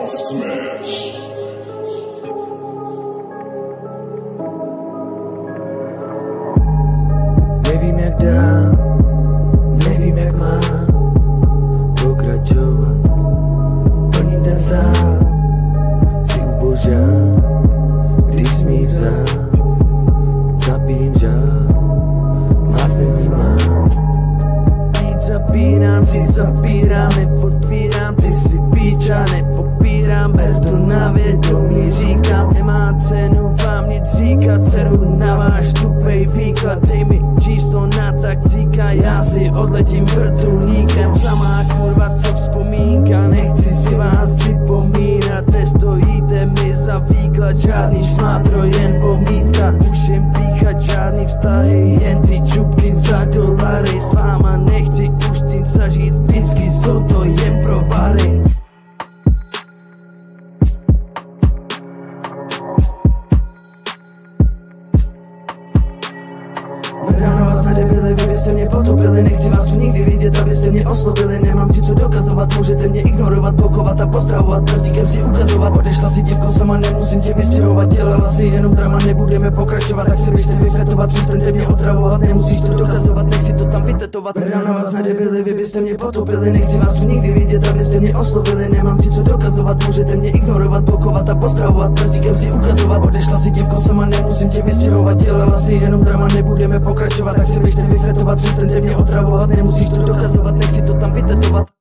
Smash. Nevím jak dál, nevím jak mám pokračovat. Plním ten sál, si ubožám, když smí vzal, zapím žál, vás nevnímám. Víc zapínám, si zapírám, neotvírám, ty si píča, nepopírám, ber to na vědomí, říkám, nemá cenu vám nic říkat, seru na váš tupej výklad, dej mi číslo na taxíka, já si odletím vrtulníkem, samá kurva co vzpomínka, nechci si vás připomínat, nestojíte mi za výklad, žádný šmátro, jen vomítka, už jen píchat, žádný vztahy, jen ty čupky za dolary, s váma nechci už nic zažít, vždycky jsou to jen provary. Mrdá na vás na debily, vy byste mě potopili, nechci vás tu nikdy vidět, abyste mě oslovili, nemám ti co dokazovat, můžete mě ignorovat, blokovat a postravovat, prstíkem si ukazovat, odešla si děvko sama, nemusím tě vystěhovat, dělala si jenom drama, nebudeme pokračovat, tak se běžte vyfetovat, přestaňte mě otravovat, nemusíš to dokazovat, nechci to tam vytetovat. Mrdá na vás na debily, vy byste mě potopili, nechci vás tu nikdy vidět, abyste mě oslovili, nemám ti co dokazovat, můžete mě ignorovat, blokovat a postravovat, prstíkem si ukazovat, odešla si děvko sama, nemusím tě vystěhovat, dělala si jenom drama, nebudeme pokračovat, tak se běžte vyfetovat, přestaňte mě otravovat, nemusíš to dokazovat, nechci to tam vytetovat.